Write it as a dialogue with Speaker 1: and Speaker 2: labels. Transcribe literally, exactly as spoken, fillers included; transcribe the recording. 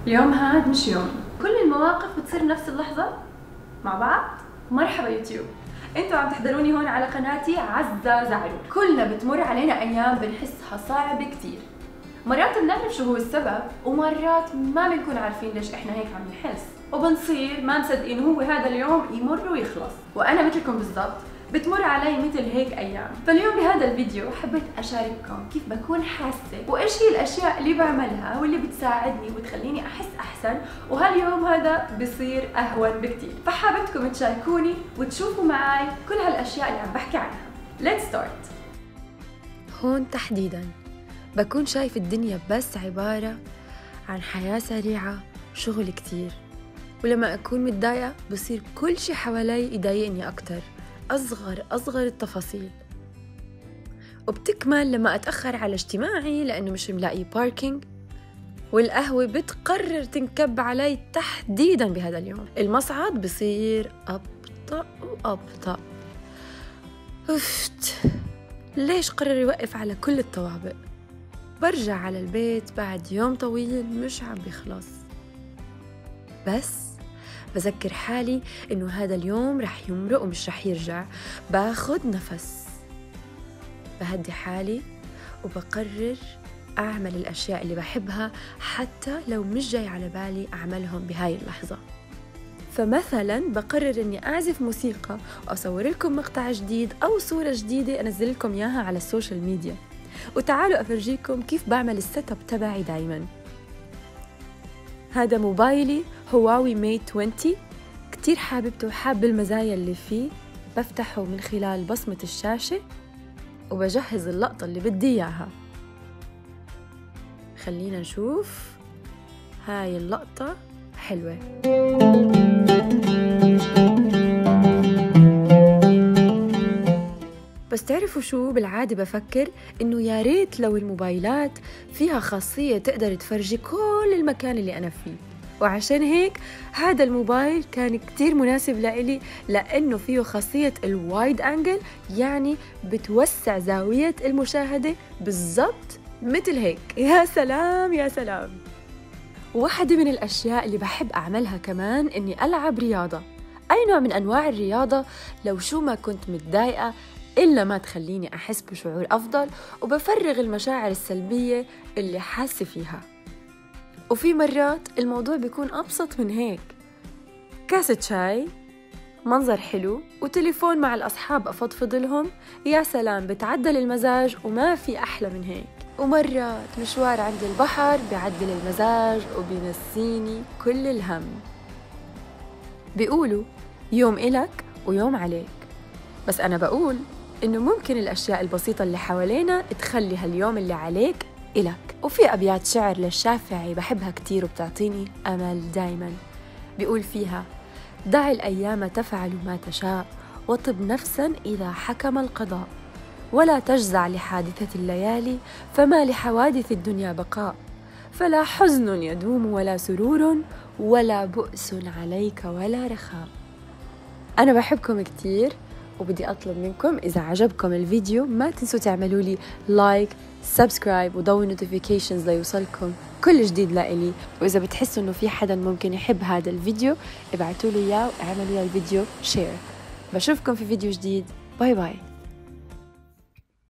Speaker 1: اليوم هاد مش يوم، كل المواقف بتصير نفس اللحظة مع بعض. مرحبا يوتيوب، انتوا عم تحضروني هون على قناتي عزة زعلو. كلنا بتمر علينا ايام بنحسها صعبة كتير، مرات بنعرف شو هو السبب ومرات ما بنكون عارفين ليش احنا هيك عم نحس، وبنصير ما مصدقين هو هذا اليوم يمر ويخلص. وانا مثلكم بالضبط بتمر علي مثل هيك ايام. فاليوم بهذا الفيديو حبيت اشارككم كيف بكون حاسه وايش هي الاشياء اللي بعملها واللي بتساعدني وتخليني احس احسن، وهاليوم هذا بصير اهون بكتير. فحابتكم تشاركوني وتشوفوا معي كل هالاشياء اللي عم بحكي عنها. Let's start.
Speaker 2: هون تحديداً بكون شايف الدنيا بس عبارة عن حياة سريعة، شغل كتير، ولما أكون متضايقة بصير كل شي حوالي يضايقني أكتر، أصغر أصغر التفاصيل. وبتكمل لما أتأخر على اجتماعي لأنه مش ملاقي باركينج، والقهوة بتقرر تنكب علي تحديداً بهذا اليوم. المصعد بصير أبطأ وأبطأ. أفت ليش قرر يوقف على كل الطوابق؟ برجع على البيت بعد يوم طويل مش عم بيخلص، بس بذكر حالي إنه هذا اليوم رح يمرق ومش رح يرجع. باخد نفس، بهدي حالي وبقرر أعمل الأشياء اللي بحبها حتى لو مش جاي على بالي أعملهم بهاي اللحظة. فمثلا بقرر إني أعزف موسيقى وأصور لكم مقطع جديد أو صورة جديدة أنزل لكم إياها على السوشيال ميديا، وتعالوا أفرجيكم كيف بعمل السيت اب تبعي دايما. هذا موبايلي هواوي ميت عشرين، كتير حاببته وحاب المزايا اللي فيه. بفتحه من خلال بصمة الشاشة وبجهز اللقطة اللي بدي إياها. خلينا نشوف هاي اللقطة حلوة. بس تعرفوا شو؟ بالعادة بفكر إنه يا ريت لو الموبايلات فيها خاصية تقدر تفرجي كل المكان اللي أنا فيه، وعشان هيك هذا الموبايل كان كتير مناسب لإلي، لأنه فيه خاصية الوايد أنجل، يعني بتوسع زاوية المشاهدة بالضبط مثل هيك. يا سلام يا سلام. واحدة من الأشياء اللي بحب أعملها كمان إني ألعب رياضة، أي نوع من أنواع الرياضة، لو شو ما كنت متضايقة إلا ما تخليني أحس بشعور أفضل وبفرغ المشاعر السلبية اللي حاسة فيها. وفي مرات الموضوع بيكون أبسط من هيك، كاسة شاي، منظر حلو، وتليفون مع الأصحاب أفضفض لهم. يا سلام، بتعدل المزاج وما في أحلى من هيك. ومرات مشوار عند البحر بيعدل المزاج وبينسيني كل الهم. بيقولوا يوم إلك ويوم عليك، بس أنا بقول إنه ممكن الأشياء البسيطة اللي حوالينا تخلي هاليوم اللي عليك إلك. وفي أبيات شعر للشافعي بحبها كتير وبتعطيني أمل دايماً. بيقول فيها: دع الأيام تفعل ما تشاء، وطب نفساً إذا حكم القضاء، ولا تجزع لحادثة الليالي، فما لحوادث الدنيا بقاء، فلا حزن يدوم ولا سرور، ولا بؤس عليك ولا رخاء. أنا بحبكم كتير، وبدي أطلب منكم إذا عجبكم الفيديو ما تنسوا تعملوا لي لايك، سبسكرايب، وضوي نوتيفيكيشنز ليوصلكم كل جديد لإلي. وإذا بتحسوا إنه في حدا ممكن يحب هذا الفيديو ابعتوا لي إياه واعملوا لي الفيديو شير. بشوفكم في فيديو جديد. باي باي.